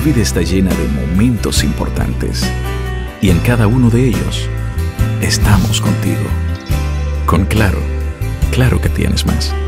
vida está llena de momentos importantes y en cada uno de ellos estamos contigo. Con Claro, claro que tienes más.